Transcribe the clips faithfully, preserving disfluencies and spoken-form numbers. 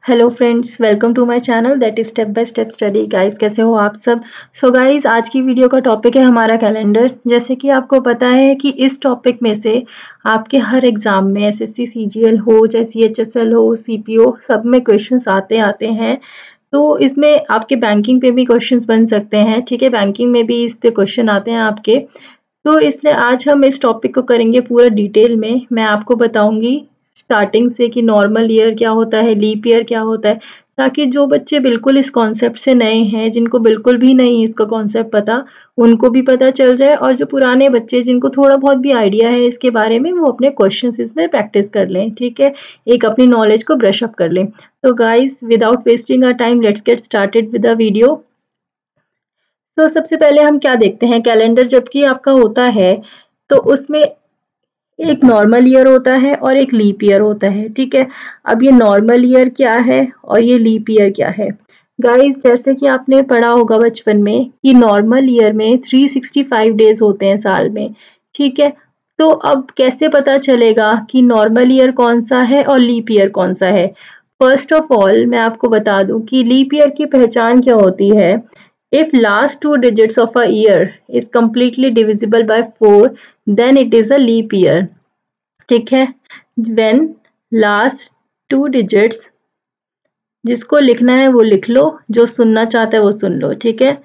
Hello friends, welcome to my channel that is step by step study. Guys, कैसे हो आप सब। सो so guys, आज की वीडियो का टॉपिक है हमारा कैलेंडर। जैसे कि आपको पता है कि इस टॉपिक में से आपके हर एग्जाम में एसएससी सीजीएल हो चाहे सीएचएसएल हो सीपीओ सब में क्वेश्चंस आते आते हैं। तो इसमें आपके बैंकिंग पे भी क्वेश्चंस बन सकते हैं। ठीक है, बैंकिंग में भी इस पे क्वेश्चन आते हैं आपके। तो इसलिए आज हम इस टॉपिक को करेंगे पूरा डिटेल में। मैं आपको बताऊंगी स्टार्टिंग से कि नॉर्मल ईयर क्या होता है, लीप ईयर क्या होता है, ताकि जो बच्चे बिल्कुल इस कॉन्सेप्ट से नए हैं, जिनको बिल्कुल भी नहीं इसका कॉन्सेप्ट पता, उनको भी पता चल जाए, और जो पुराने बच्चे जिनको थोड़ा बहुत भी आइडिया है इसके बारे में, वो अपने क्वेश्चंस इसमें प्रैक्टिस कर लें। ठीक है, एक अपनी नॉलेज को ब्रश अप कर लें। तो guys, without wasting our time, let's get started with the video. तो सबसे पहले हम क्या देखते हैं, कैलेंडर जबकि आपका होता है तो उसमें एक नॉर्मल ईयर होता है और एक लीप ईयर होता है। ठीक है, अब ये नॉर्मल ईयर क्या है और ये लीप ईयर क्या है। गाइस, जैसे कि आपने पढ़ा होगा बचपन में कि नॉर्मल ईयर में तीन सौ पैंसठ डेज होते हैं साल में। ठीक है, तो अब कैसे पता चलेगा कि नॉर्मल ईयर कौन सा है और लीप ईयर कौन सा है। फर्स्ट ऑफ ऑल मैं आपको बता दूं कि लीप ईयर की पहचान क्या होती है। If last two digits of a year is completely divisible by four, then it is a leap year. ठीक है, when last two digits, जिसको लिखना है वो लिख लो, जो सुनना चाहता है वो सुन लो। ठीक है,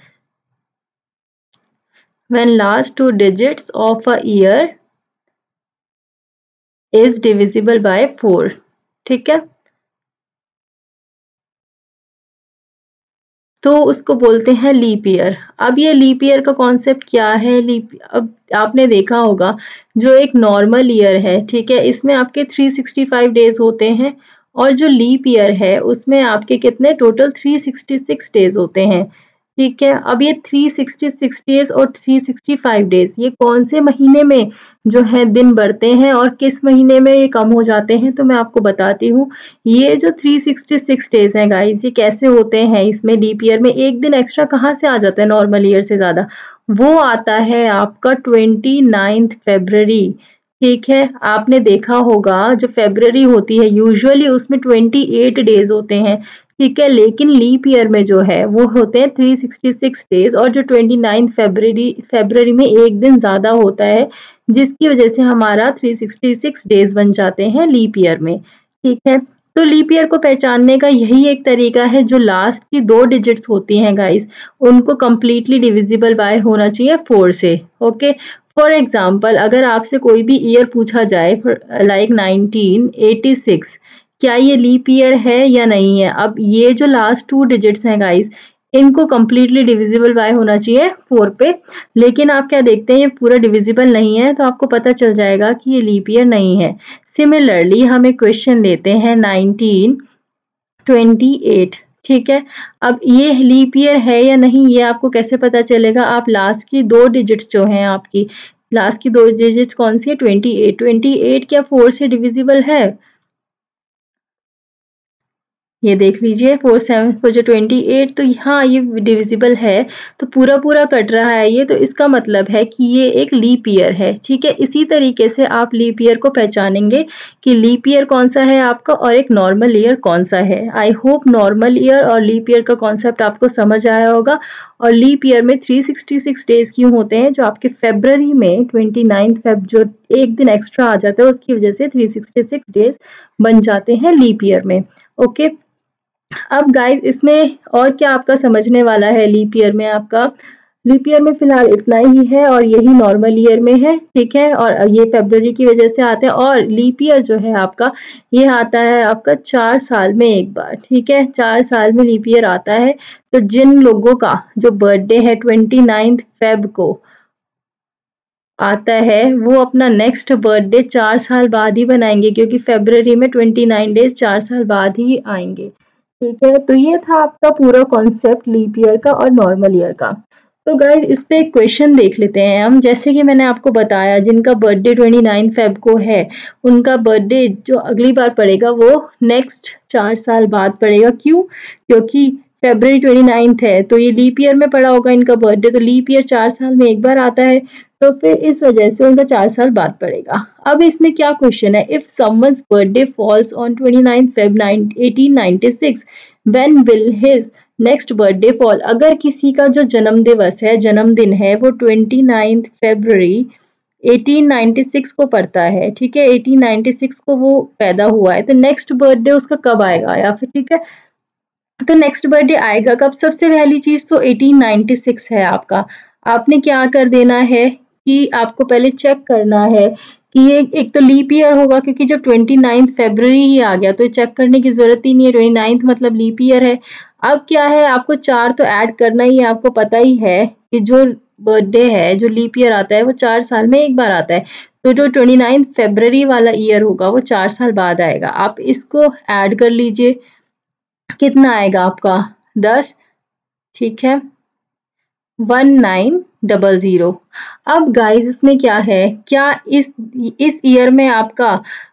when last two digits of a year is divisible by four. ठीक है, तो उसको बोलते हैं लीप ईयर। अब ये लीप ईयर का कॉन्सेप्ट क्या है। लीप, अब आपने देखा होगा जो एक नॉर्मल ईयर है, ठीक है, इसमें आपके तीन सौ पैंसठ डेज होते हैं, और जो लीप ईयर है उसमें आपके कितने टोटल तीन सौ छियासठ डेज होते हैं। ठीक है, अब ये तीन सौ छियासठ डेज और तीन सौ पैंसठ डेज ये कौन से महीने में जो है दिन बढ़ते हैं और किस महीने में ये कम हो जाते हैं, तो मैं आपको बताती हूँ। ये जो तीन सौ छियासठ डेज हैं गाइस, ये कैसे होते हैं। इसमें लीप ईयर में एक दिन एक्स्ट्रा कहाँ से आ जाता है नॉर्मल ईयर से ज्यादा, वो आता है आपका ट्वेंटी नाइन्थ फेब्रवरी। ठीक है, आपने देखा होगा जो फेब्रवरी होती है यूजुअली उसमें अट्ठाईस डेज होते हैं। ठीक है, लेकिन लीप ईयर में जो है वो होते हैं तीन सौ छियासठ डेज, और जो उनतीस फरवरी फरवरी में एक दिन ज्यादा होता है, जिसकी वजह से हमारा तीन सौ छियासठ डेज बन जाते हैं लीप ईयर में। ठीक है, तो लीप ईयर को पहचानने का यही एक तरीका है, जो लास्ट की दो डिजिट्स होती हैं गाइस, उनको कंप्लीटली डिविजिबल बाय होना चाहिए फोर से। ओके, फॉर एग्जाम्पल अगर आपसे कोई भी ईयर पूछा जाए लाइक नाइनटीन एटी सिक्स, क्या ये लीप ईयर है या नहीं है। अब ये जो लास्ट टू डिजिट्स हैं गाइस, इनको कंप्लीटली डिविजिबल बाय होना चाहिए फोर पे, लेकिन आप क्या देखते हैं ये पूरा डिविजिबल नहीं है, तो आपको पता चल जाएगा कि ये लीप ईयर नहीं है। सिमिलरली हम एक क्वेश्चन लेते हैं नाइनटीन ट्वेंटी एट। ठीक है, अब ये लीप ईयर है या नहीं ये आपको कैसे पता चलेगा। आप लास्ट की दो डिजिट्स जो हैं, आपकी लास्ट की दो डिजिट्स कौन सी है, ट्वेंटी एट। ट्वेंटी एट क्या फोर से डिविजिबल है, ये देख लीजिए। फोर सेवन फोर जो ट्वेंटी एट, तो हाँ ये डिविजिबल है, तो पूरा पूरा कट रहा है ये, तो इसका मतलब है कि ये एक लीप ईयर है। ठीक है, इसी तरीके से आप लीप ईयर को पहचानेंगे कि लीप ईयर कौन सा है आपका और एक नॉर्मल ईयर कौन सा है। आई होप नॉर्मल ईयर और लीप ईयर का कॉन्सेप्ट आपको समझ आया होगा। और लीप ईयर में तीन सौ छियासठ डेज क्यों होते हैं, जो आपके फेब्रवरी में ट्वेंटी नाइन्थ फेब जो एक दिन एक्स्ट्रा आ जाता है उसकी वजह से तीन सौ छियासठ डेज बन जाते हैं लीप ईयर में। ओके, अब गाइस इसमें और क्या आपका समझने वाला है। लीप ईयर में आपका लीप ईयर में फिलहाल इतना ही है, और यही नॉर्मल ईयर में है। ठीक है, और ये फरवरी की वजह से आते हैं, और लीप ईयर जो है आपका ये आता है आपका चार साल में एक बार। ठीक है, चार साल में लीप ईयर आता है। तो जिन लोगों का जो बर्थडे है ट्वेंटी नाइन्थ फेब को आता है, वो अपना नेक्स्ट बर्थडे चार साल बाद ही बनाएंगे, क्योंकि फरवरी में ट्वेंटी नाइन डेज चार साल बाद ही आएंगे। ठीक है, तो ये था आपका पूरा कॉन्सेप्ट लीप ईयर का और नॉर्मल ईयर का। तो गाइस इस पे एक क्वेश्चन देख लेते हैं हम। जैसे कि मैंने आपको बताया, जिनका बर्थडे ट्वेंटी नाइन फेब को है, उनका बर्थडे जो अगली बार पड़ेगा वो नेक्स्ट चार साल बाद पड़ेगा। क्यों, क्योंकि फरवरी ट्वेंटी नाइन्थ है तो ये लीप ईयर में पड़ा होगा इनका बर्थडे, तो लीप ईयर चार साल में एक बार आता है, तो फिर इस वजह से उनका चार साल बाद पड़ेगा। अब इसमें क्या क्वेश्चन है, if someone's birthday falls on twenty ninth February eighteen ninety six when will his next birthday fall. अगर किसी का जो जन्म दिवस है, जन्मदिन है, वो twenty ninth February eighteen ninety six को पड़ता है, ठीक है, एटीन नाइंटी सिक्स को वो पैदा हुआ है, तो नेक्स्ट बर्थडे उसका कब आएगा, या फिर ठीक है, तो नेक्स्ट बर्थडे आएगा कब। सबसे पहली चीज तो एटीन नाइंटी सिक्स है आपका। आपने क्या कर देना है कि आपको पहले चेक करना है कि ये एक तो लीप ईयर होगा, क्योंकि जब ट्वेंटी नाइन्थ फेब्रुअरी ही आ गया तो चेक करने की जरूरत ही नहीं है, ट्वेंटी नाइन्थ मतलब लीप ईयर है। अब क्या है, आपको चार तो ऐड करना ही है, आपको पता ही है कि जो बर्थडे है, जो लीप ईयर आता है वो चार साल में एक बार आता है, तो जो ट्वेंटी नाइन्थ फेब्रुअरी वाला ईयर होगा वो चार साल बाद आएगा। आप इसको ऐड कर लीजिए, कितना आएगा आपका, दस, ठीक है, वन नाइन डबल जीरो। अब गाइस इसमें क्या है, क्या इस इस ईयर में आपका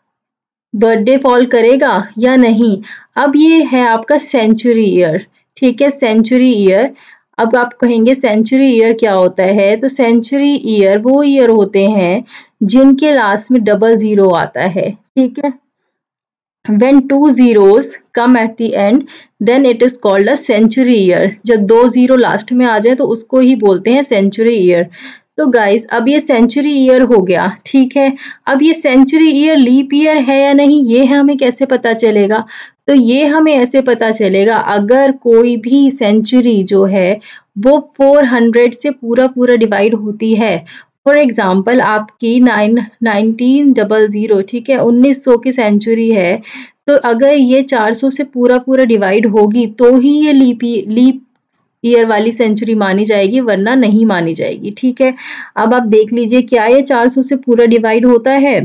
बर्थडे फॉल करेगा या नहीं। अब ये है आपका सेंचुरी ईयर, ठीक है, सेंचुरी ईयर। अब आप कहेंगे सेंचुरी ईयर क्या होता है, तो सेंचुरी ईयर वो ईयर होते हैं जिनके लास्ट में डबल जीरो आता है, ठीक है। When two zeros come at the end, then it is called a century year. जब दो जीरो लास्ट में आ जाए तो उसको ही बोलते हैं सेंचुरी ईयर। तो गाइस अब ये सेंचुरी ईयर हो गया, ठीक है। अब ये सेंचुरी ईयर लीप ईयर है या नहीं, ये हमें कैसे पता चलेगा, तो ये हमें ऐसे पता चलेगा अगर कोई भी सेंचुरी जो है वो फोर हंड्रेड से पूरा पूरा डिवाइड होती है। फॉर एग्जाम्पल आपकी नाइन नाइनटीन डबल जीरो, ठीक है, उन्नीस सौ की सेंचुरी है, तो अगर ये चार सौ से पूरा पूरा डिवाइड होगी तो ही ये लीप लीप ईयर वाली सेंचुरी मानी जाएगी, वरना नहीं मानी जाएगी, ठीक है। अब आप देख लीजिए क्या ये चार सौ से पूरा डिवाइड होता है,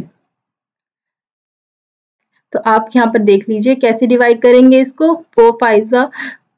तो आप यहाँ पर देख लीजिए कैसे डिवाइड करेंगे इसको, फोर फाइव जा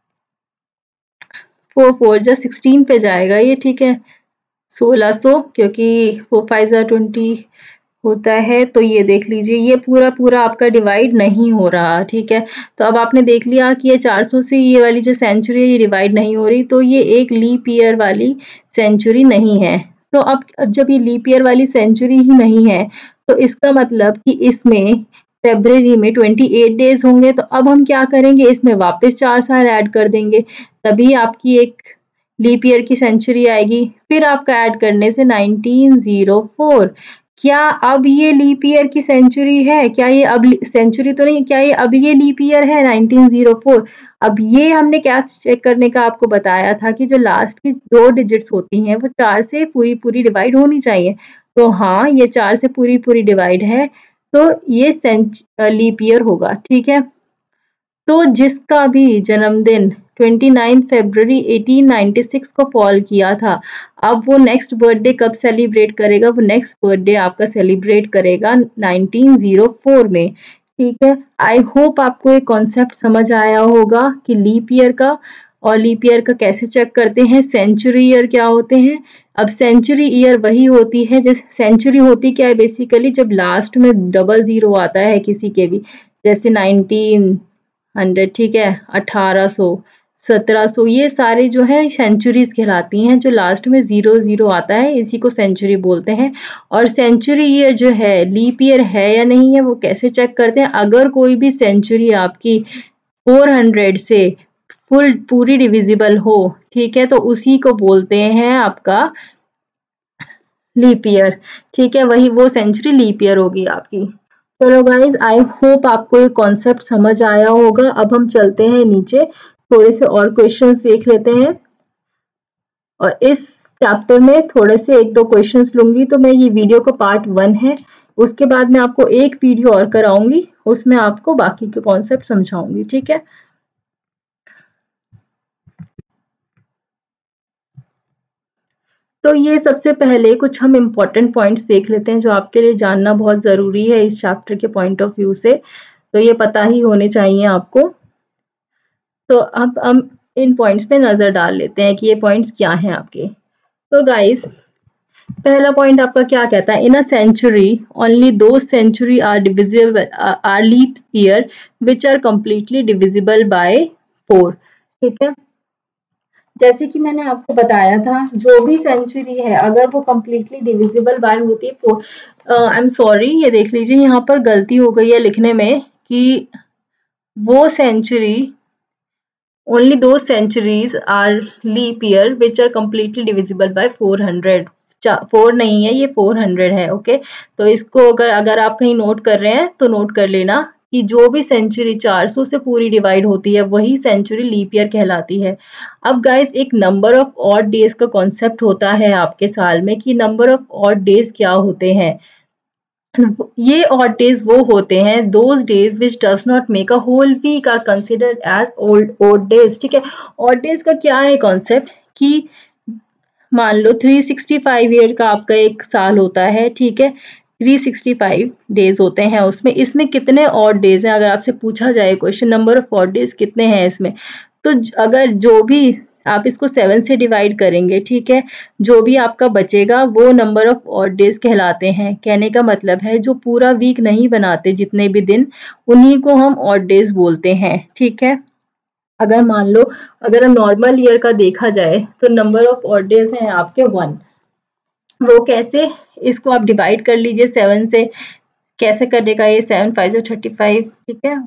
फोर फोर जा सिक्सटीन पे जाएगा ये, ठीक है, सोलह सौ, क्योंकि फोर फाइव जा ट्वेंटी होता है, तो ये देख लीजिए ये पूरा पूरा आपका डिवाइड नहीं हो रहा, ठीक है। तो अब आपने देख लिया कि ये चार सौ से ये वाली जो सेंचुरी है ये डिवाइड नहीं हो रही, तो ये एक लीप ईयर वाली सेंचुरी नहीं है। तो अब जब ये लीप ईयर वाली सेंचुरी ही नहीं है तो इसका मतलब कि इसमें फरवरी में अट्ठाईस डेज होंगे, तो अब हम क्या करेंगे, इसमें वापस चार साल ऐड कर देंगे, तभी आपकी एक लीप ईयर की सेंचुरी आएगी। फिर आपका ऐड करने से नाइनटीन ज़ीरो फोर, क्या अब ये लीप ईयर की सेंचुरी है, क्या ये अब सेंचुरी तो नहीं, क्या ये अब ये लीप ईयर है नाइनटीन ज़ीरो फोर। अब ये हमने क्या चेक करने का आपको बताया था कि जो लास्ट की दो डिजिट्स होती हैं वो चार से पूरी पूरी डिवाइड होनी चाहिए, तो हाँ ये चार से पूरी पूरी डिवाइड है, तो ये लीप ईयर होगा, ठीक है। तो जिसका भी जन्मदिन twenty ninth February eighteen ninety six को फॉल किया था, अब वो नेक्स्ट बर्थडे कब सेलिब्रेट करेगा, वो नेक्स्ट बर्थडे आपका सेलिब्रेट करेगा नाइनटीन ज़ीरो फोर में, ठीक है। आई होप आपको ये कॉन्सेप्ट समझ आया होगा कि लीप ईयर का और लीप ईयर का कैसे चेक करते हैं, सेंचुरी ईयर क्या होते हैं। अब सेंचुरी ईयर वही होती है, जैसे सेंचुरी होती क्या है बेसिकली, जब लास्ट में डबल जीरो आता है किसी के भी, जैसे नाइनटीन हंड्रेड, ठीक है, अठारह सौ, सत्रह सौ, ये सारे जो है सेंचुरीज कहलाती हैं, जो लास्ट में जीरो जीरो आता है इसी को सेंचुरी बोलते हैं। और सेंचुरी ईयर जो है लीप ईयर है या नहीं है वो कैसे चेक करते हैं, अगर कोई भी सेंचुरी आपकी फोर हंड्रेड से फुल पूरी डिविजिबल हो, ठीक है, तो उसी को बोलते हैं आपका लीप ईयर, ठीक है, वही वो सेंचुरी लीप ईयर होगी आपकी। चलो गाइज आई होप आपको ये कॉन्सेप्ट समझ आया होगा। अब हम चलते हैं नीचे, थोड़े से और क्वेश्चंस देख लेते हैं, और इस चैप्टर में थोड़े से एक दो क्वेश्चंस लूंगी, तो मैं ये वीडियो का पार्ट वन है, उसके बाद मैं आपको एक वीडियो और कराऊंगी, उसमें आपको बाकी के कॉन्सेप्ट समझाऊंगी, ठीक है। तो ये सबसे पहले कुछ हम इम्पोर्टेंट पॉइंट्स देख लेते हैं जो आपके लिए जानना बहुत ज़रूरी है इस चैप्टर के पॉइंट ऑफ व्यू से, तो ये पता ही होने चाहिए आपको। तो अब हम इन पॉइंट्स पे नज़र डाल लेते हैं कि ये पॉइंट्स क्या हैं आपके। तो गाइस पहला पॉइंट आपका क्या कहता है, इन अ सेंचुरी ओनली दो century are divisible are leap year which are completely divisible by four. ठीक है। जैसे कि मैंने आपको बताया था, जो भी सेंचुरी है अगर वो कंप्लीटली डिविजिबल बाय होती है, आई एम सॉरी, ये देख लीजिए यहाँ पर गलती हो गई है लिखने में कि वो सेंचुरी, ओनली दो centuries are leap year which are completely divisible by four hundred. Four नहीं है, ये फोर हंड्रेड है। ओके, तो इसको अगर अगर आप कहीं नोट कर रहे हैं तो नोट कर लेना कि जो भी सेंचुरी चार सौ से पूरी डिवाइड होती है वही सेंचुरी लीप ईयर कहलाती है। अब गाइस, एक नंबर ऑफ ऑड डेज का कॉन्सेप्ट होता है आपके साल में कि नंबर ऑफ ऑड डेज क्या होते हैं। ये ऑड डेज वो होते हैं, those days which does not make a whole week are considered as old odd days. ठीक है, ऑड डेज का क्या है कॉन्सेप्ट कि मान लो थ्री सिक्सटी फाइव ईयर का आपका एक साल होता है। ठीक है, थ्री सिक्सटी फाइव डेज होते हैं उसमें, इसमें कितने ऑड डेज हैं अगर आपसे पूछा जाए question, number of odd days कितने हैं इसमें, तो अगर जो भी आप इसको सेवन से डिवाइड करेंगे, ठीक है, जो भी आपका बचेगा वो नंबर ऑफ ऑड डेज कहलाते हैं। कहने का मतलब है जो पूरा वीक नहीं बनाते, जितने भी दिन, उन्हीं को हम ऑड डेज बोलते हैं। ठीक है, अगर मान लो अगर हम नॉर्मल ईयर का देखा जाए तो नंबर ऑफ ऑड डेज हैं आपके वन। वो कैसे, इसको आप डिवाइड कर लीजिए सेवन से। कैसे करेगा ये, सेवन फाइव जो थर्टी फाइव, ठीक है,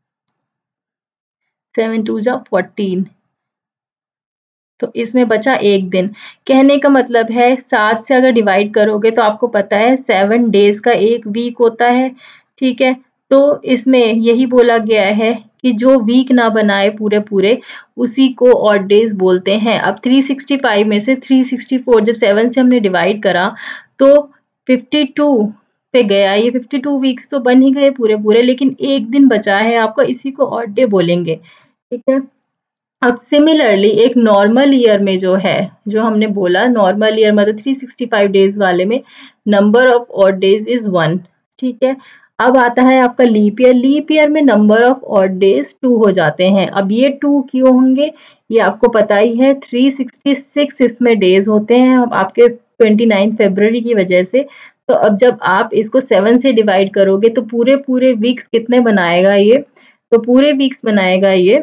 सेवन टू जा फोर्टीन, तो इसमें बचा एक दिन। कहने का मतलब है सात से अगर डिवाइड करोगे तो आपको पता है सेवन डेज का एक वीक होता है। ठीक है, तो इसमें यही बोला गया है कि जो वीक ना बनाए पूरे पूरे, उसी को ऑड डेज बोलते हैं। अब थ्री सिक्सटी फाइव में से थ्री सिक्सटी फोर जब सेवन से हमने डिवाइड करा तो फिफ्टी टू पे गया, ये फिफ्टी टू वीक्स तो बन ही गए पूरे पूरे, लेकिन एक दिन बचा है आपका, इसी को ऑड डे बोलेंगे। ठीक है, अब सिमिलरली एक नॉर्मल ईयर में जो है, जो हमने बोला नॉर्मल ईयर मतलब थ्री सिक्सटी फाइव डेज वाले में number of odd days is one. ठीक है, अब आता है आपका लीप ईयर। लीप ईयर में number of odd days two हो जाते हैं। अब ये टू क्यों होंगे, ये आपको पता ही है, थ्री सिक्सटी सिक्स इसमें डेज होते हैं अब आपके ट्वेंटी नाइन फरवरी की वजह से। तो अब जब आप इसको सेवन से डिवाइड करोगे तो पूरे पूरे वीक्स कितने बनाएगा ये, तो पूरे वीक्स बनाएगा ये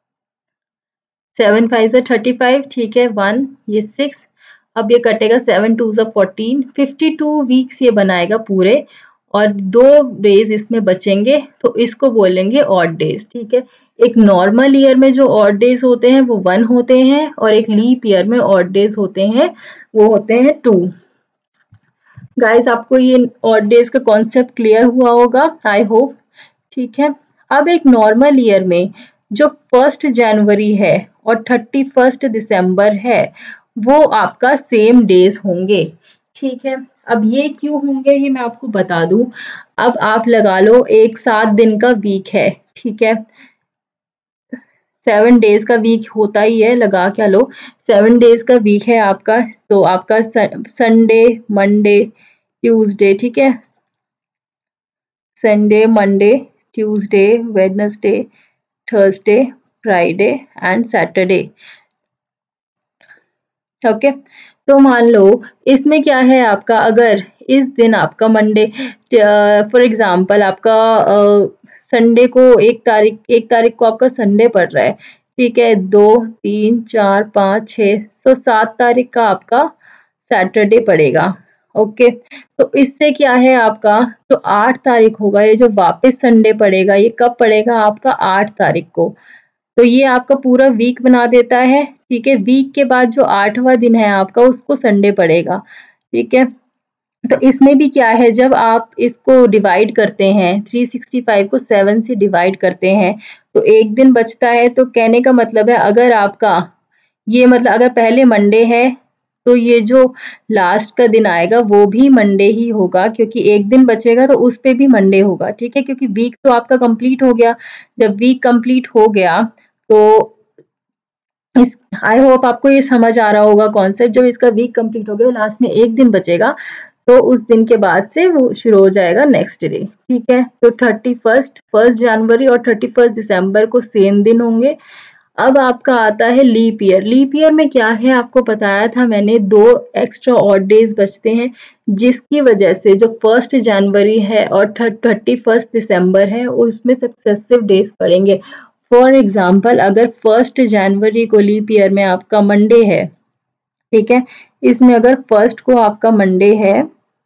सेवन फाइव ज़ा थर्टी फाइव, ठीक है, वन, ये सिक्स, अब ये कटेगा सेवन टू ज़ा फोर्टीन, फिफ्टी टू वीक्स ये बनाएगा पूरे, और दो डेज इसमें बचेंगे तो इसको बोलेंगे ऑड डेज। ठीक है, एक नॉर्मल ईयर में जो ऑड डेज होते हैं वो वन होते हैं, और एक लीप ईयर में ऑड डेज होते हैं वो होते हैं टू। गाइस, आपको ये ऑड डेज का कॉन्सेप्ट क्लियर हुआ होगा, आई होप। ठीक है, अब एक नॉर्मल ईयर में जो फर्स्ट जनवरी है और थर्टी फर्स्ट दिसंबर है वो आपका सेम डेज होंगे। ठीक है, अब ये क्यों होंगे ये मैं आपको बता दूं। अब आप लगा लो एक सात दिन का वीक है, ठीक है, सेवन डेज का वीक होता ही है, लगा क्या लो, सेवन डेज का वीक है आपका, तो आपका संडे, मंडे, ट्यूसडे, ठीक है, Sunday, Monday, Tuesday, Wednesday, Thursday, Friday and Saturday. Okay, तो मान लो इसमें क्या है आपका, अगर इस दिन आपका मंडे, फॉर एग्जांपल आपका संडे को एक तारीख एक तारीख को आपका संडे पड़ रहा है, ठीक है, दो, तीन, चार, पाँच, छः, तो सात तारीख का आपका सैटरडे पड़ेगा। ओके, तो इससे क्या है आपका, तो आठ तारीख होगा, ये जो वापस संडे पड़ेगा ये कब पड़ेगा आपका, आठ तारीख को। तो ये आपका पूरा वीक बना देता है। ठीक है, वीक के बाद जो आठवां दिन है आपका उसको संडे पड़ेगा। ठीक है, तो इसमें भी क्या है, जब आप इसको डिवाइड करते हैं, थ्री सिक्सटी फाइव को सेवन से डिवाइड करते हैं तो एक दिन बचता है। तो कहने का मतलब है अगर आपका ये मतलब अगर पहले मंडे है तो ये जो लास्ट का दिन आएगा वो भी मंडे ही होगा, क्योंकि एक दिन बचेगा तो उस पे भी मंडे होगा। ठीक है, क्योंकि वीक तो आपका कंप्लीट हो गया। जब वीक कंप्लीट हो गया तो इस आई होप आपको ये समझ आ रहा होगा कॉन्सेप्ट। जब इसका वीक कंप्लीट हो गया लास्ट में एक दिन बचेगा तो उस दिन के बाद से वो शुरू हो जाएगा नेक्स्ट डे। ठीक है, तो थर्टी फर्स्ट फर्स्ट जनवरी और थर्टी फर्स्ट दिसंबर को सेम दिन होंगे। अब आपका आता है लीप ईयर। लीप ईयर में क्या है आपको बताया था मैंने, दो एक्स्ट्रा ऑड डेज बचते हैं जिसकी वजह से जो फर्स्ट जनवरी है और थर्टी फर्स्ट दिसंबर है उसमें सक्सेसिव डेज पड़ेंगे। फॉर एग्जाम्पल अगर फर्स्ट जनवरी को लीप ईयर में आपका मंडे है, ठीक है, इसमें अगर फर्स्ट को आपका मंडे है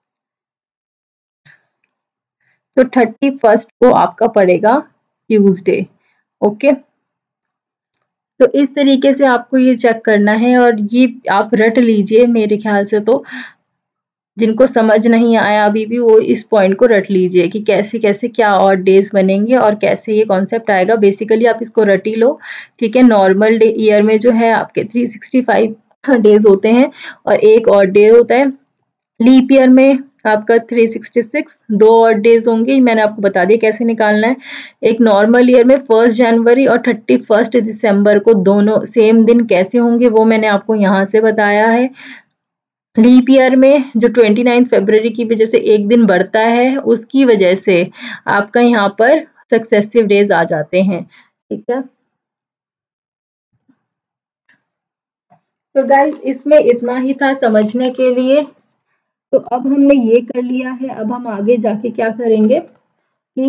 तो थर्टी फर्स्ट को आपका पड़ेगा ट्यूसडे। ओके, तो इस तरीके से आपको ये चेक करना है और ये आप रट लीजिए। मेरे ख्याल से तो जिनको समझ नहीं आया अभी भी वो इस पॉइंट को रट लीजिए कि कैसे कैसे क्या और डेज बनेंगे और कैसे ये कॉन्सेप्ट आएगा। बेसिकली आप इसको रट ही लो, ठीक है। नॉर्मल डे ईयर में जो है आपके थ्री सिक्सटी फाइव डेज होते हैं और एक और डे होता है। लीप ईयर में आपका थ्री सिक्सटी सिक्स, दो और डेज होंगे। मैंने आपको बता दिया कैसे निकालना है। एक नॉर्मल ईयर में फर्स्ट जनवरी और थर्टी फर्स्ट दिसंबर को दोनों सेम दिन कैसे होंगे वो मैंने आपको यहाँ से बताया है। लीप ईयर में जो ट्वेंटी नाइन फरवरी की वजह से एक दिन बढ़ता है, उसकी वजह से आपका यहाँ पर सक्सेसिव डेज आ जाते हैं, ठीक है। तो गाइस इसमें इतना ही था समझने के लिए। तो अब हमने ये कर लिया है, अब हम आगे जाके क्या करेंगे कि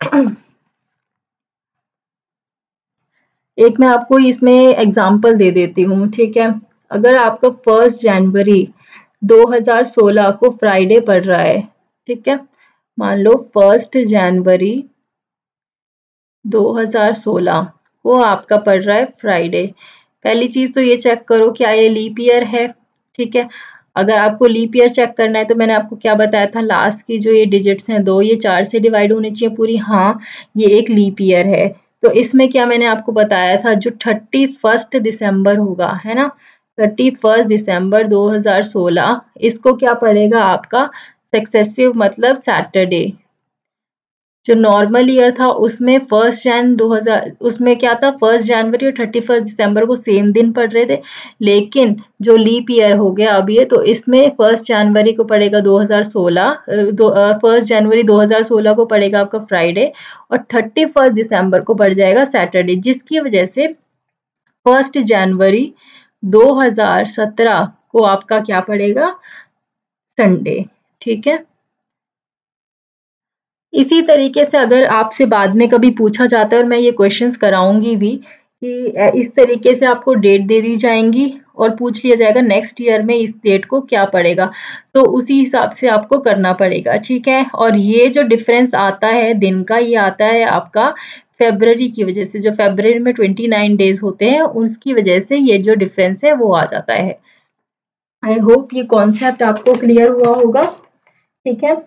एक मैं आपको इसमें एग्जांपल दे देती हूँ, ठीक है। अगर आपका फर्स्ट जनवरी दो हज़ार सोलह को फ्राइडे पड़ रहा है, ठीक है। मान लो फर्स्ट जनवरी दो हज़ार सोलह को आपका पड़ रहा है फ्राइडे। पहली चीज तो ये चेक करो क्या ये लीप ईयर है, ठीक है। अगर आपको लीप ईयर चेक करना है तो मैंने आपको क्या बताया था, लास्ट की जो ये डिजिट्स हैं दो, ये चार से डिवाइड होनी चाहिए पूरी। हाँ, ये एक लीप ईयर है। तो इसमें क्या मैंने आपको बताया था, जो थर्टी फर्स्ट दिसंबर होगा, है ना, थर्टी फर्स्ट दिसंबर दो हज़ार सोलह, इसको क्या पड़ेगा आपका सक्सेसिव, मतलब सैटरडे। जो नॉर्मल ईयर था उसमें फर्स्ट जैन दो हज़ार, उसमें क्या था, फर्स्ट जनवरी और थर्टी फर्स्ट दिसंबर को सेम दिन पड़ रहे थे। लेकिन जो लीप ईयर हो गया अब ये, तो इसमें फर्स्ट जनवरी को पड़ेगा दो हज़ार सोलह, दो फर्स्ट जनवरी दो हज़ार सोलह को पड़ेगा आपका फ्राइडे और थर्टी फर्स्ट दिसंबर को पड़ जाएगा सैटरडे, जिसकी वजह से फर्स्ट जनवरी दो हज़ार सत्रह को आपका क्या पड़ेगा, संडे, ठीक है। इसी तरीके से अगर आपसे बाद में कभी पूछा जाता है और मैं ये क्वेश्चंस कराऊंगी भी कि इस तरीके से आपको डेट दे दी जाएंगी और पूछ लिया जाएगा नेक्स्ट ईयर में इस डेट को क्या पड़ेगा, तो उसी हिसाब से आपको करना पड़ेगा, ठीक है। और ये जो डिफरेंस आता है दिन का, ये आता है आपका फेब्रवरी की वजह से। जो फेब्रवरी में ट्वेंटी नाइन डेज होते हैं उसकी वजह से ये जो डिफरेंस है वो आ जाता है। आई होप ये कॉन्सेप्ट आपको क्लियर हुआ होगा, ठीक है।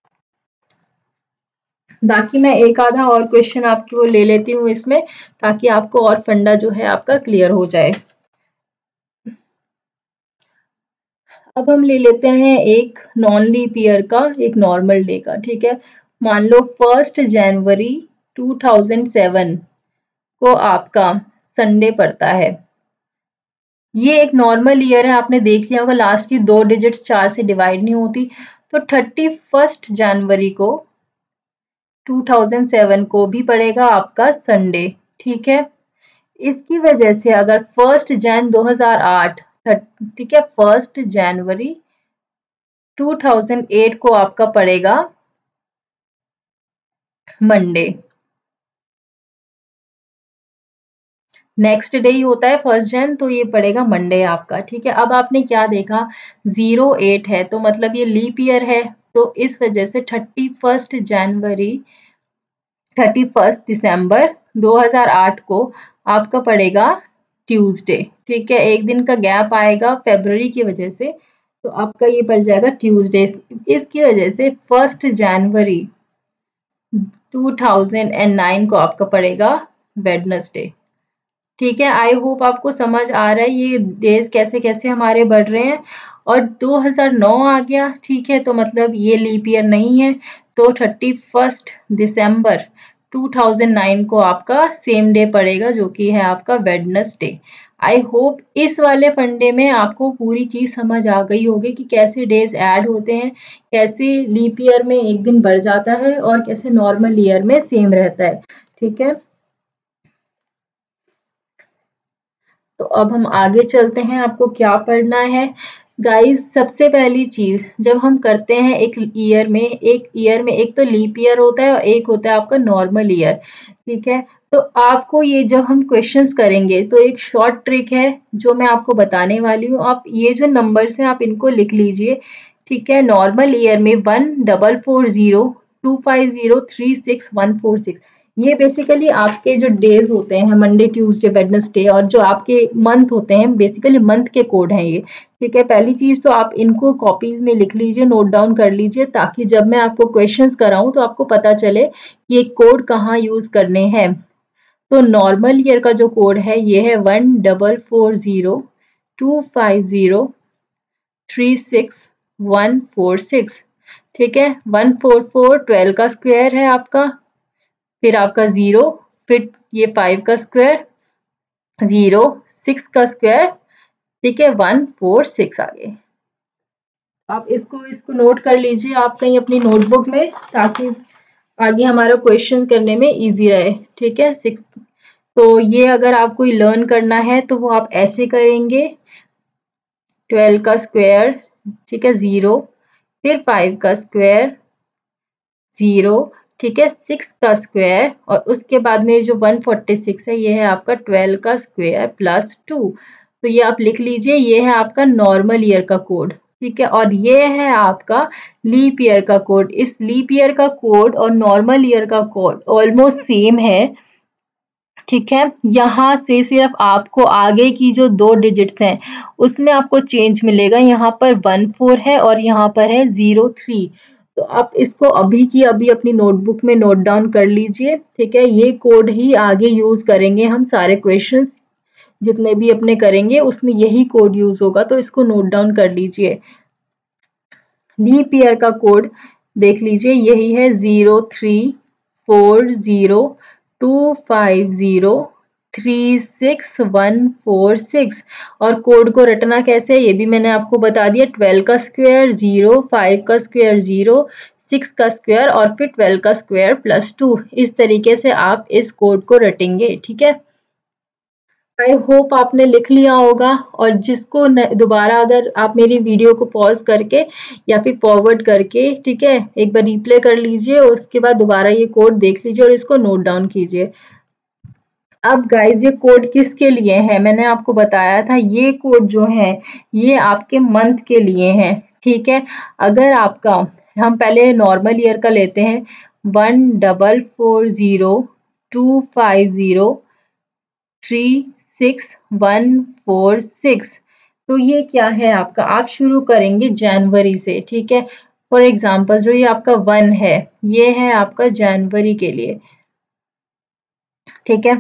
बाकी मैं एक आधा और क्वेश्चन आपकी वो ले लेती हूँ इसमें, ताकि आपको और फंडा जो है आपका क्लियर हो जाए। अब हम ले लेते हैं एक नॉन लीप ईयर का, एक नॉर्मल डे का, ठीक है। मान लो first January two thousand seven को आपका संडे पड़ता है। ये एक नॉर्मल ईयर है, आपने देख लिया होगा लास्ट की दो डिजिट्स चार से डिवाइड नहीं होती। तो थर्टी फर्स्ट जनवरी को टू थाउज़ेंड सेवन को भी पड़ेगा आपका संडे, ठीक है। इसकी वजह से अगर फर्स्ट जैन दो हज़ार आठ, ठीक है, first January two thousand eight को आपका पड़ेगा मंडे, नेक्स्ट डे ही होता है फर्स्ट जैन, तो ये पड़ेगा मंडे आपका, ठीक है। अब आपने क्या देखा, जीरो एट है तो मतलब ये लीप ईयर है, तो इस वजह से thirty first January thirty first December दो हज़ार आठ को आपका पड़ेगा ट्यूसडे, ठीक है। एक दिन का गैप आएगा फरवरी की वजह से, तो आपका ये पड़ जाएगा ट्यूसडे। इसकी वजह से first January two thousand nine को आपका पड़ेगा वेडनेसडे, ठीक है। आई होप आपको समझ आ रहा है ये डेज कैसे कैसे हमारे बढ़ रहे हैं। और दो हज़ार नौ आ गया, ठीक है, तो मतलब ये लीप ईयर नहीं है, तो thirty first December two thousand nine को आपका सेम डे पड़ेगा, जो कि है आपका वेडनेसडे। आई होप इस वाले फंडे में आपको पूरी चीज समझ आ गई होगी कि कैसे डेज ऐड होते हैं, कैसे लीप ईयर में एक दिन बढ़ जाता है और कैसे नॉर्मल ईयर में सेम रहता है, ठीक है। तो अब हम आगे चलते हैं, आपको क्या पढ़ना है गाइस। सबसे पहली चीज, जब हम करते हैं एक ईयर में, एक ईयर में एक तो लीप ईयर होता है और एक होता है आपका नॉर्मल ईयर, ठीक है। तो आपको ये जब हम क्वेश्चंस करेंगे तो एक शॉर्ट ट्रिक है जो मैं आपको बताने वाली हूँ। आप ये जो नंबर्स हैं आप इनको लिख लीजिए, ठीक है। नॉर्मल ईयर में one double four zero two five zero three six one four six, ये बेसिकली आपके जो डेज होते हैं मंडे ट्यूसडे वेडनेसडे, और जो आपके मंथ होते हैं बेसिकली मंथ के कोड हैं ये, ठीक है। पहली चीज तो आप इनको कॉपीज में लिख लीजिए, नोट डाउन कर लीजिए, ताकि जब मैं आपको क्वेश्चंस कराऊं तो आपको पता चले कि ये कोड कहाँ यूज करने हैं। तो नॉर्मल ईयर का जो कोड है ये है one double four zero two five zero three six one four six, ठीक है। वन फोर फोर ट्वेल्व का स्क्वायर है आपका, फिर आपका जीरो, फिर ये फाइव का स्क्वायर, जीरो, सिक्स का स्क्वायर, ठीक है, वन फोर सिक्स आगे। आप इसको इसको नोट कर लीजिए आप कहीं अपनी नोटबुक में, ताकि आगे हमारा क्वेश्चन करने में इजी रहे, ठीक है। सिक्स, तो ये अगर आपको लर्न करना है तो वो आप ऐसे करेंगे, ट्वेल्व का स्क्वायर, ठीक है, जीरो, फिर फाइव का स्क्वायर, जीरो, ठीक है, सिक्स का स्क्वायर, और उसके बाद में जो वन फोर्टी सिक्स है ये है आपका ट्वेल्व का स्क्वायर प्लस टू। तो ये आप लिख लीजिए, ये है आपका नॉर्मल ईयर का कोड, ठीक है। और ये है आपका लीप ईयर का कोड। इस लीप ईयर का कोड और नॉर्मल ईयर का कोड ऑलमोस्ट सेम है, ठीक है। यहाँ से सिर्फ आपको आगे की जो दो डिजिट्स हैं उसमें आपको चेंज मिलेगा, यहाँ पर वन फोर है और यहाँ पर है जीरो थ्री। तो आप इसको अभी की अभी अपनी नोटबुक में नोट डाउन कर लीजिए, ठीक है। ये कोड ही आगे यूज करेंगे हम, सारे क्वेश्चंस जितने भी अपने करेंगे उसमें यही कोड यूज होगा, तो इसको नोट डाउन कर लीजिए। लीप ईयर का कोड देख लीजिए, यही है zero three four zero two five zero three six one four six. और कोड को रटना कैसे है ये भी मैंने आपको बता दिया, ट्वेल्व का स्क्वायर, जीरो, फाइव का स्क्वायर, जीरो, सिक्स का स्क्वायर, और फिर ट्वेल्व का स्क्वायर प्लस टू। इस तरीके से आप इस कोड को रटेंगे, ठीक है। आई होप आपने लिख लिया होगा, और जिसको दोबारा अगर आप मेरी वीडियो को पॉज करके या फिर फॉरवर्ड करके, ठीक है, एक बार रिप्ले कर लीजिए और उसके बाद दोबारा ये कोड देख लीजिए और इसको नोट डाउन कीजिए। अब गाइज ये कोड किसके लिए है, मैंने आपको बताया था ये कोड जो है ये आपके मंथ के लिए है, ठीक है। अगर आपका, हम पहले नॉर्मल ईयर का लेते हैं, one double four zero two five zero three six one four six. तो ये क्या है आपका, आप शुरू करेंगे जनवरी से, ठीक है। फॉर एग्जाम्पल जो ये आपका वन है ये है आपका जनवरी के लिए, ठीक है।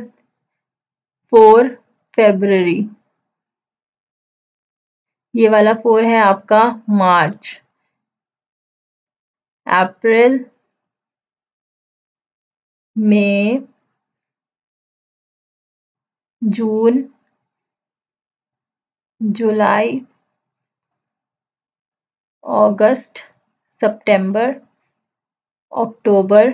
फोर फरवरी, ये वाला फोर है आपका मार्च, अप्रैल, मई, जून, जुलाई, अगस्त, सितंबर, अक्टूबर,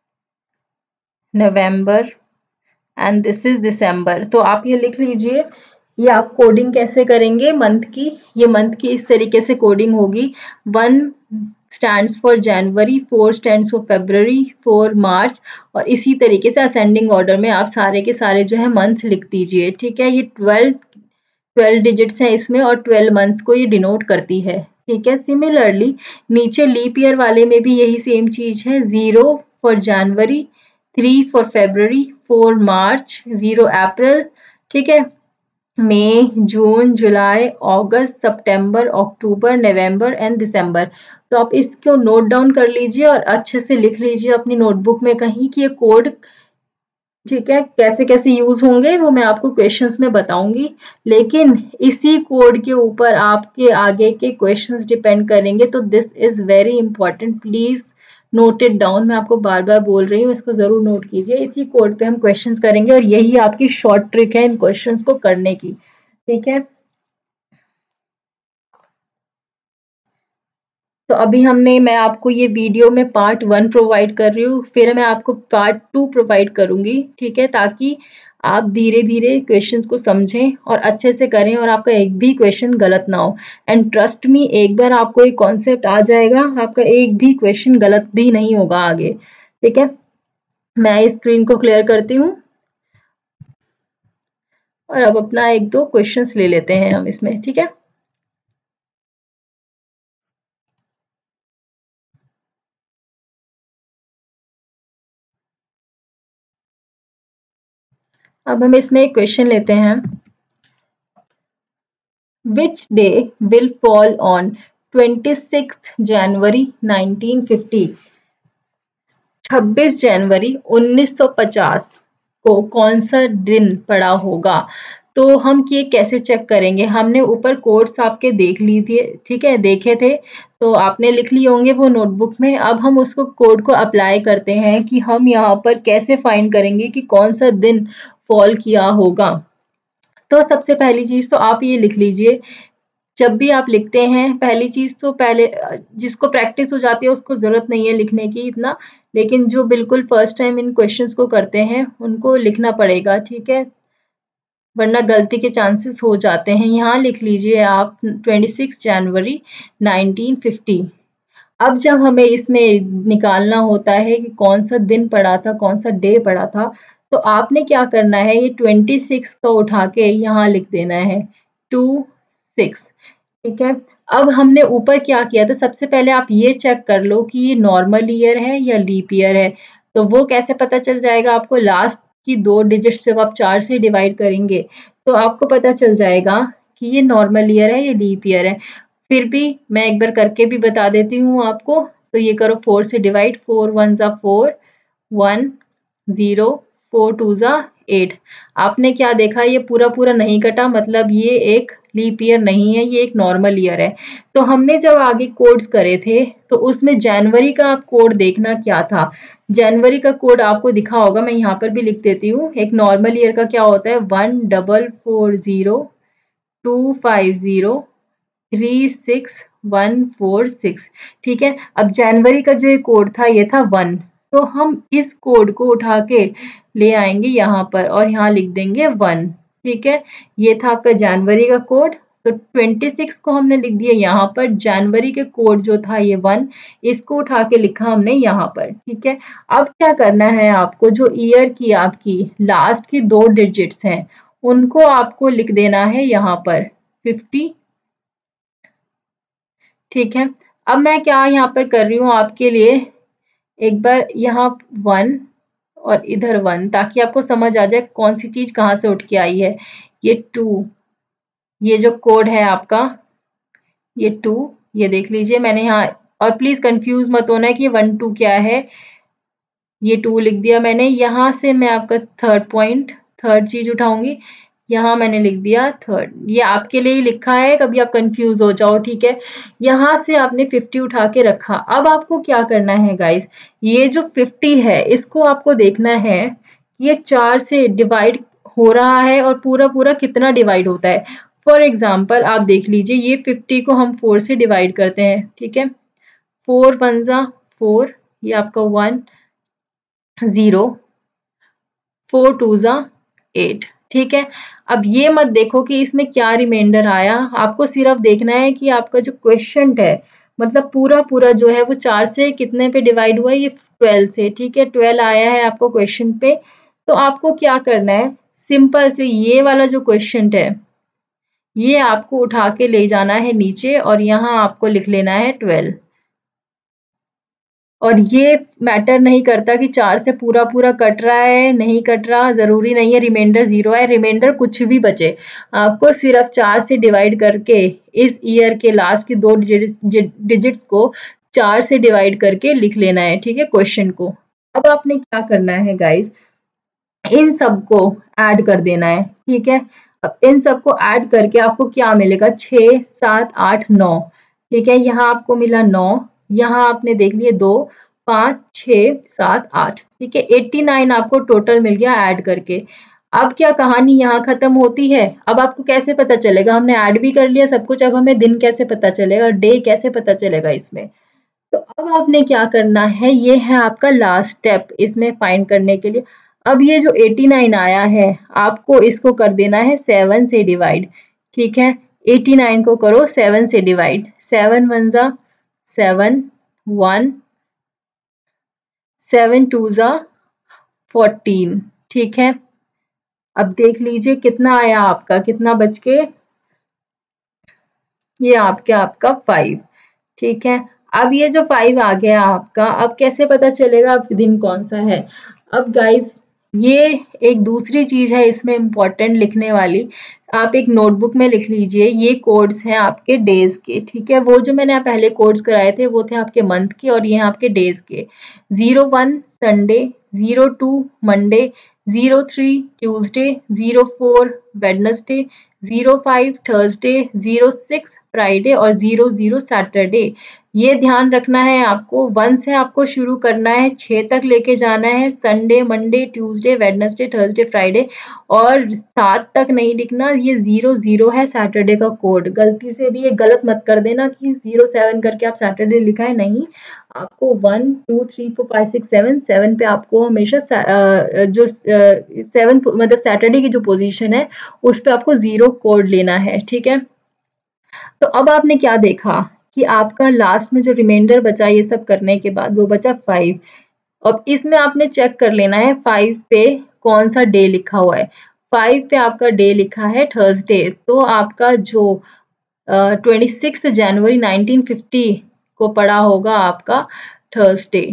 नवंबर, एंड दिस इज दिसंबर। तो आप ये लिख लीजिए, ये आप कोडिंग कैसे करेंगे मंथ की, ये मंथ की इस तरीके से कोडिंग होगी, one stands for January, four stands for February, four March, और इसी तरीके से असेंडिंग ऑर्डर में आप सारे के सारे जो है मंथ्स लिख दीजिए, ठीक है। ये ट्वेल्व ट्वेल्व डिजिट्स हैं इसमें और ट्वेल्व मंथ्स को ये डिनोट करती है, ठीक है। सिमिलरली नीचे लीप ईयर वाले में भी यही सेम चीज है, zero for January, three for February, four March, zero April, ठीक है, मई, जून, जुलाई, अगस्त, सितंबर, अक्टूबर, नवंबर एंड दिसंबर। तो आप इसको नोट डाउन कर लीजिए और अच्छे से लिख लीजिए अपनी नोटबुक में कहीं कि ये कोड, ठीक है, कैसे कैसे यूज होंगे वो मैं आपको क्वेश्चंस में बताऊंगी, लेकिन इसी कोड के ऊपर आपके आगे के क्वेश्चंस डिपेंड करेंगे। तो this is very important, please note it down, मैं आपको बार बार बोल रही हूँ, इसको जरूर नोट कीजिए। इसी कोड पे हम क्वेश्चंस करेंगे और यही आपकी शॉर्ट ट्रिक है इन क्वेश्चंस को करने की, ठीक है। तो अभी हमने, मैं आपको ये वीडियो में पार्ट वन प्रोवाइड कर रही हूँ, फिर मैं आपको पार्ट टू प्रोवाइड करूंगी, ठीक है, ताकि आप धीरे धीरे क्वेश्चंस को समझें और अच्छे से करें और आपका एक भी क्वेश्चन गलत ना हो। एंड ट्रस्ट मी, एक बार आपको एक कॉन्सेप्ट आ जाएगा आपका एक भी क्वेश्चन गलत भी नहीं होगा आगे, ठीक है। मैं स्क्रीन को क्लियर करती हूँ। और अब अपना एक दो क्वेश्चंस ले लेते हैं हम इसमें, ठीक है। अब हम इसमें एक क्वेश्चन लेते हैं। Which day will fall on twenty-sixth January nineteen fifty? छब्बीस जनवरी उन्नीस सौ पचास को कौन सा दिन पड़ा होगा? तो हम ये कैसे चेक करेंगे? हमने ऊपर कोड्स आपके देख ली थी, ठीक है, देखे थे, तो आपने लिख लिए होंगे वो नोटबुक में। अब हम उसको कोड को अप्लाई करते हैं कि हम यहाँ पर कैसे फाइंड करेंगे कि कौन सा दिन फॉल किया होगा। तो सबसे पहली चीज तो आप ये लिख लीजिए, जब भी आप लिखते हैं पहली चीज तो पहले जिसको प्रैक्टिस हो जाती है उसको जरूरत नहीं है लिखने की इतना, लेकिन जो बिल्कुल फर्स्ट टाइम इन क्वेश्चंस को करते हैं उनको लिखना पड़ेगा, ठीक है, वरना गलती के चांसेस हो जाते हैं। यहाँ लिख लीजिए आप छब्बीस जनवरी नाइनटीन फिफ्टी। अब जब हमें इसमें निकालना होता है कि कौन सा दिन पड़ा था, कौन सा डे पड़ा था, तो आपने क्या करना है, ये छब्बीस को उठा के यहाँ लिख देना है टू सिक्स, ठीक है। अब हमने ऊपर क्या किया था, सबसे पहले आप ये चेक कर लो कि ये नॉर्मल ईयर है या लीप ईयर है। तो वो कैसे पता चल जाएगा आपको? लास्ट की दो डिजिट्स जब आप चार से डिवाइड करेंगे तो आपको पता चल जाएगा कि ये नॉर्मल ईयर है या लीप ईयर है। फिर भी मैं एक बार करके भी बता देती हूँ आपको। तो ये करो, फोर से डिवाइड, फोर वन ज़ा four, one zero, four two ज़ा एट। आपने क्या देखा, ये पूरा पूरा नहीं कटा, मतलब ये एक लीप ईयर नहीं है, ये एक नॉर्मल ईयर है। तो हमने जब आगे कोड्स करे थे तो उसमें जनवरी का आप कोड देखना क्या था। जनवरी का कोड आपको दिखा होगा, मैं यहाँ पर भी लिख देती हूँ। एक नॉर्मल ईयर का क्या होता है, one double four zero two five zero three six one four six, ठीक है। अब जनवरी का जो कोड था ये था वन, तो हम इस कोड को उठा के ले आएंगे यहाँ पर और यहाँ लिख देंगे वन, ठीक है। ये था आपका जनवरी का कोड, तो छब्बीस को हमने लिख दिया यहाँ पर। जनवरी के कोड जो था ये वन, इसको उठा के लिखा हमने यहाँ पर, ठीक है। अब क्या करना है आपको, जो ईयर की आपकी लास्ट की दो डिजिट्स हैं उनको आपको लिख देना है यहाँ पर फिफ्टी, ठीक है। अब मैं क्या यहाँ पर कर रही हूँ आपके लिए, एक बार यहाँ वन और इधर वन, ताकि आपको समझ आ जाए कौन सी चीज कहाँ से उठ के आई है। ये टू, ये जो कोड है आपका, ये टू, ये देख लीजिए मैंने यहाँ, और प्लीज कंफ्यूज मत होना है कि वन टू क्या है। ये टू लिख दिया मैंने। यहाँ से मैं आपका थर्ड पॉइंट, थर्ड चीज उठाऊंगी, यहाँ मैंने लिख दिया थर्ड। ये आपके लिए ही लिखा है, कभी आप कंफ्यूज हो जाओ, ठीक है। यहाँ से आपने फिफ्टी उठा के रखा। अब आपको क्या करना है गाइस, ये जो फिफ्टी है इसको आपको देखना है कि ये चार से डिवाइड हो रहा है और पूरा पूरा कितना डिवाइड होता है। फॉर एग्जाम्पल आप देख लीजिए, ये फिफ्टी को हम फोर से डिवाइड करते हैं, ठीक है। फोर वन ज़ा फोर, ये आपका वन जीरो, फोर टू ज़ा एट, ठीक है। अब ये मत देखो कि इसमें क्या रिमाइंडर आया, आपको सिर्फ देखना है कि आपका जो क्वेश्चन है, मतलब पूरा पूरा जो है वो चार से कितने पे डिवाइड हुआ है, ये ट्वेल्व से, ठीक है। ट्वेल्व आया है आपको क्वेश्चन पे। तो आपको क्या करना है, सिंपल से ये वाला जो क्वेश्चन है ये आपको उठा के ले जाना है नीचे और यहाँ आपको लिख लेना है ट्वेल्व। और ये मैटर नहीं करता कि चार से पूरा पूरा कट रहा है नहीं कट रहा, जरूरी नहीं है रिमाइंडर जीरो है, रिमाइंडर कुछ भी बचे, आपको सिर्फ चार से डिवाइड करके इस ईयर के लास्ट की दो डिजिट्स को चार से डिवाइड करके लिख लेना है, ठीक है, क्वेश्चन को। अब आपने क्या करना है गाइस, इन सबको ऐड कर देना है, ठीक है। अब इन सबको ऐड करके आपको क्या मिलेगा, छः सात आठ नौ, ठीक है। यहाँ आपको मिला नौ, यहाँ आपने देख लिए दो, पाँच छः सात आठ, ठीक है। एट्टी नाइन आपको टोटल मिल गया ऐड करके। अब क्या कहानी यहाँ खत्म होती है? अब आपको कैसे पता चलेगा, हमने ऐड भी कर लिया सब कुछ, अब हमें दिन कैसे पता चलेगा, डे कैसे पता चलेगा इसमें? तो अब आपने क्या करना है, ये है आपका लास्ट स्टेप इसमें फाइंड करने के लिए। अब ये जो एट्टी नाइन आया है आपको इसको कर देना है सेवन से डिवाइड, ठीक है। एट्टी नाइन को करो सेवन से डिवाइड, सेवन वन ज़ा सेवन, वन, सेवन टू ज़ा फोर्टीन, ठीक है। अब देख लीजिए कितना आया आपका, कितना बच के, ये आपके आपका फाइव। ठीक है, अब ये जो फाइव आ गया आपका, अब कैसे पता चलेगा अब दिन कौन सा है? अब गाइस ये एक दूसरी चीज है इसमें इम्पोर्टेंट लिखने वाली, आप एक नोटबुक में लिख लीजिए, ये कोड्स हैं आपके डेज के। ठीक है, वो जो मैंने पहले कोड्स कराए थे वो थे आपके मंथ के, और ये हैं आपके डेज के। Zero one Sunday, zero two Monday, zero three Tuesday, zero four Wednesday, zero five Thursday, zero six Friday और जीरो जीरो सैटरडे। ये ध्यान रखना है आपको, वन से आपको शुरू करना है, छह तक लेके जाना है, Sunday Monday Tuesday Wednesday Thursday Friday, और सात तक नहीं लिखना, ये जीरो जीरो है सैटरडे का कोड। गलती से भी ये गलत मत कर देना कि जीरो सेवन करके आप सैटरडे लिखा है, नहीं, आपको one two three four five six seven, seven पे आपको हमेशा जो सेवन मतलब सैटरडे की जो पोजीशन है उस पे आपको जीरो कोड लेना है। ठीक है, तो अब आपने क्या देखा कि आपका लास्ट में जो रिमाइंडर बचा ये सब करने के बाद वो बचा फाइव। अब इसमें आपने चेक कर लेना है फाइव पे कौन सा डे लिखा हुआ है। फाइव पे आपका डे लिखा है थर्सडे, तो आपका जो twenty six January nineteen fifty को पड़ा होगा आपका थर्सडे।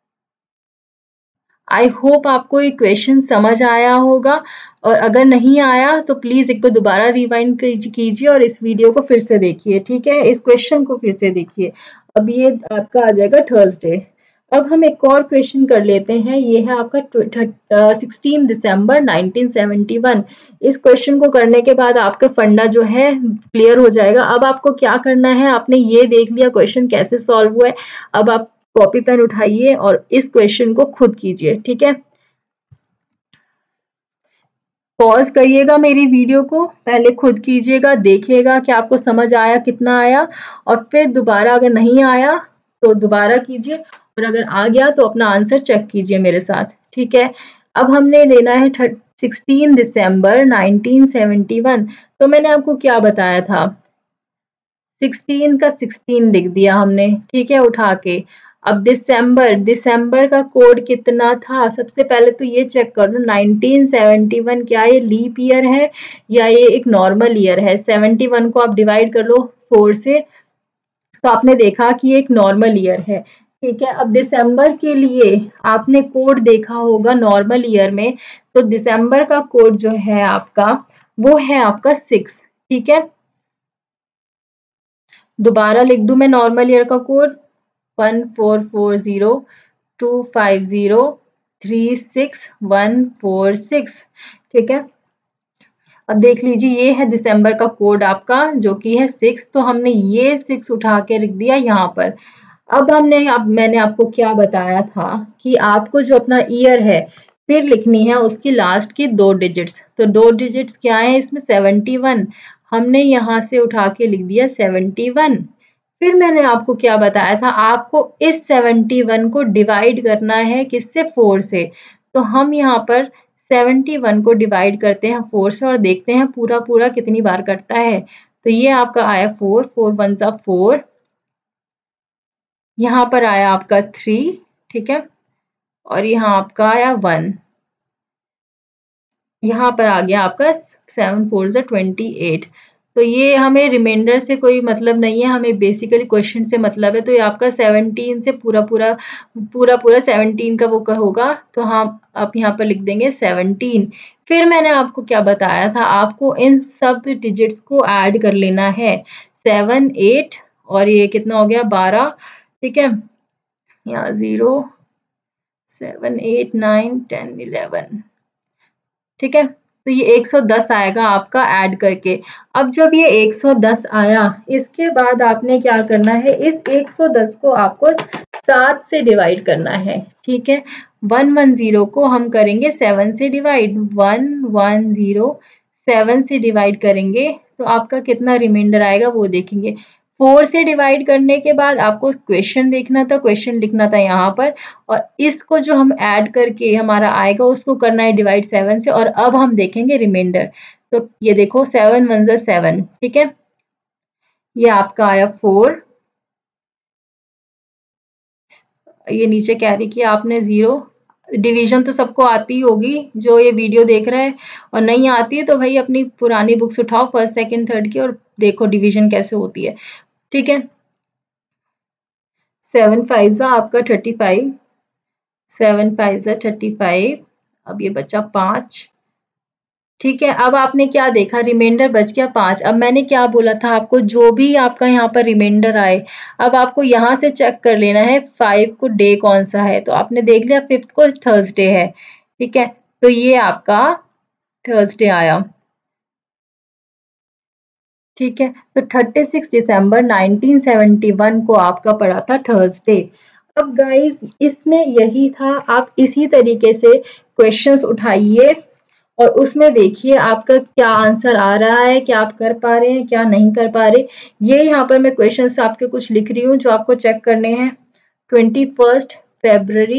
आई होप आपको ये क्वेश्चन समझ आया होगा, और अगर नहीं आया तो प्लीज एक बार दोबारा रिवाइंड कीजिए और इस वीडियो को फिर से देखिए। ठीक है, इस क्वेश्चन को फिर से देखिए। अब ये आपका आ जाएगा थर्सडे। अब हम एक और क्वेश्चन कर लेते हैं, ये है आपका sixteen December nineteen seventy one. इस क्वेश्चन को करने के बाद आपका फंडा जो है क्लियर हो जाएगा। अब आपको क्या करना है, आपने ये देख लिया क्वेश्चन कैसे सॉल्व हुआ है, अब आप कॉपी पेन उठाइए और इस क्वेश्चन को खुद कीजिए। ठीक है, पॉज करिएगा मेरी वीडियो को, पहले खुद कीजिएगा, देखिएगा कि आपको समझ आया कितना आया, और फिर दोबारा अगर नहीं आया तो दोबारा कीजिए, और अगर आ गया तो अपना आंसर चेक कीजिए मेरे साथ। ठीक है, अब हमने लेना है sixteen December nineteen seventy one. तो मैंने आपको क्या बताया था, सिक्सटीन का सिक्सटीन लिख दिया हमने। ठीक है, उठा के। अब दिसंबर, दिसंबर का कोड कितना था, सबसे पहले तो ये चेक कर लो नाइनटीन सेवेंटी वन क्या ये लीप ईयर है या ये एक नॉर्मल ईयर है। सेवेंटी वन को आप डिवाइड कर लो फोर से, तो आपने देखा कि ये एक नॉर्मल ईयर है। ठीक है, अब दिसंबर के लिए आपने कोड देखा होगा नॉर्मल ईयर में, तो दिसंबर का कोड जो है आपका वो है आपका सिक्स। ठीक है, दोबारा लिख दूं मैं नॉर्मल ईयर का code, one four four zero two five zero three six one four six. ठीक है, अब देख लीजिए ये है दिसंबर का कोड आपका जो कि है सिक्स, तो हमने ये सिक्स उठा के रख दिया यहाँ पर। अब हमने अब मैंने आपको क्या बताया था कि आपको जो अपना ईयर है फिर लिखनी है उसकी लास्ट की दो डिजिट्स। तो दो डिजिट्स क्या है इसमें, सेवेंटी वन, हमने यहाँ से उठा के लिख दिया सेवेंटी वन। फिर मैंने आपको क्या बताया था, आपको इस सेवेंटी वन को डिवाइड करना है किससे, फोर से। तो हम यहाँ पर सेवेंटी वन को डिवाइड करते हैं फोर से और देखते हैं पूरा पूरा कितनी बार कटता है। तो ये आपका आया फोर, फोर वन सा फोर, यहाँ पर आया आपका थ्री। ठीक है, और यहाँ आपका आया वन, यहाँ पर आ गया आपका सेवन फोर ज़ा ट्वेंटी एट। तो ये हमें रिमाइंडर से कोई मतलब नहीं है, हमें बेसिकली क्वेश्चन से मतलब है। तो ये आपका सेवनटीन से पूरा पूरा पूरा पूरा सेवनटीन का वो का होगा, तो हम आप यहाँ पर लिख देंगे सेवनटीन। फिर मैंने आपको क्या बताया था, आपको इन सब डिजिट्स को ऐड कर लेना है, सेवन एट और ये कितना हो गया बारह। ठीक है, यहाँ zero seven eight nine ten eleven. ठीक है, तो ये एक सौ दस आएगा आपका ऐड करके। अब जब ये एक सौ दस आया, इसके बाद आपने क्या करना है, इस एक सौ दस को आपको सात से डिवाइड करना है। ठीक है, वन वन जीरो को हम करेंगे सेवन से divide, one one zero seven से डिवाइड करेंगे तो आपका कितना रिमाइंडर आएगा वो देखेंगे। फोर से डिवाइड करने के बाद आपको क्वेश्चन देखना था, क्वेश्चन लिखना था यहाँ पर, और इसको जो हम ऐड करके हमारा आएगा उसको करना है डिवाइड सेवन से। और अब हम देखेंगे रिमाइंडर, तो ये देखो सेवन वन ज़ा सेवन। ठीक है, ये आपका आया फोर, ये नीचे कैरी किया आपने जीरो, डिवीजन तो सबको आती ही होगी जो ये वीडियो देख रहा है, और नहीं आती है तो भाई अपनी पुरानी बुक्स उठाओ फर्स्ट सेकंड थर्ड की और देखो डिवीजन कैसे होती है। ठीक है, सेवन फाइव ज़ा आपका थर्टी फाइव, सेवन फाइव ज़ा थर्टी फाइव, अब ये बचा पाँच। ठीक है, अब आपने क्या देखा, रिमाइंडर बच गया पाँच। अब मैंने क्या बोला था आपको, जो भी आपका यहाँ पर रिमाइंडर आए, अब आपको यहाँ से चेक कर लेना है फाइव को डे कौन सा है। तो आपने देख लिया फिफ्थ को थर्सडे है। ठीक है, तो ये आपका थर्सडे आया। ठीक है, तो thirty six December nineteen seventy one को आपका पड़ा था थर्सडे। अब गाइस इसमें यही था, आप इसी तरीके से क्वेश्चंस उठाइए और उसमें देखिए आपका क्या आंसर आ रहा है, क्या आप कर पा रहे हैं, क्या नहीं कर पा रहे। ये यहाँ पर मैं क्वेश्चंस आपके कुछ लिख रही हूँ जो आपको चेक करने हैं। Twenty first February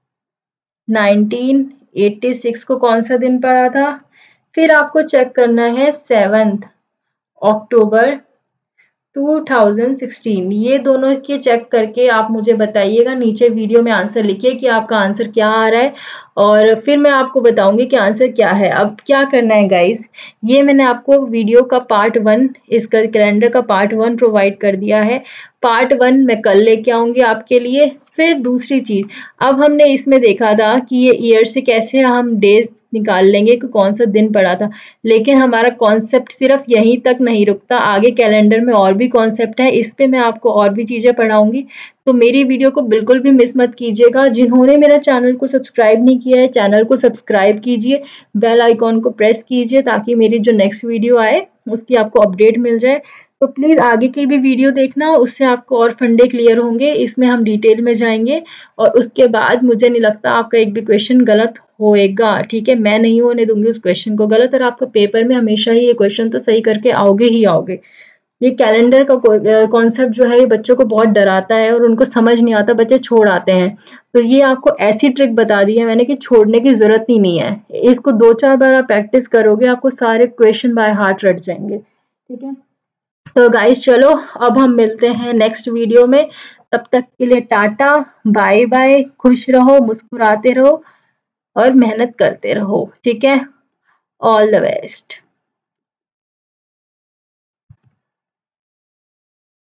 nineteen eighty six को कौन सा दिन पड़ा था। फिर आपको चेक करना है seventh October two thousand sixteen. ये दोनों के चेक करके आप मुझे बताइएगा, नीचे वीडियो में आंसर लिखिए कि आपका आंसर क्या आ रहा है, और फिर मैं आपको बताऊंगी कि आंसर क्या है। अब क्या करना है गाइस, ये मैंने आपको वीडियो का पार्ट वन, इसका कैलेंडर का पार्ट वन प्रोवाइड कर दिया है। पार्ट वन मैं कल लेके आऊंगी आपके लिए। फिर दूसरी चीज, अब हमने इसमें देखा था कि ये ईयर से कैसे हम डेज निकाल लेंगे कि कौन सा दिन पड़ा था, लेकिन हमारा कॉन्सेप्ट सिर्फ यहीं तक नहीं रुकता, आगे कैलेंडर में और भी कॉन्सेप्ट है, इस पे मैं आपको और भी चीजें पढ़ाऊंगी। तो मेरी वीडियो को बिल्कुल भी मिस मत कीजिएगा। जिन्होंने मेरा चैनल को सब्सक्राइब नहीं किया है, चैनल को सब्सक्राइब कीजिए, बेल आइकॉन को प्रेस कीजिए ताकि मेरी जो नेक्स्ट वीडियो आए उसकी आपको अपडेट मिल जाए। तो प्लीज़ आगे की भी वीडियो देखना, उससे आपको और फंडे क्लियर होंगे। इसमें हम डिटेल में जाएंगे और उसके बाद मुझे नहीं लगता आपका एक भी क्वेश्चन गलत होएगा। ठीक है, मैं नहीं होने दूंगी उस क्वेश्चन को गलत, और आपका पेपर में हमेशा ही ये क्वेश्चन तो सही करके आओगे ही आओगे। ये कैलेंडर का कॉन्सेप्ट जो है ये बच्चों को बहुत डराता है और उनको समझ नहीं आता, बच्चे छोड़ आते हैं। तो ये आपको ऐसी ट्रिक बता दी है मैंने कि छोड़ने की जरूरत ही नहीं है। इसको दो चार बार आप प्रैक्टिस करोगे, आपको सारे क्वेश्चन बाय हार्ट रट जाएंगे। ठीक है, तो गाइस चलो अब हम मिलते हैं नेक्स्ट वीडियो में। तब तक के लिए टाटा बाय बाय, खुश रहो, मुस्कुराते रहो और मेहनत करते रहो। ठीक है, ऑल द बेस्ट।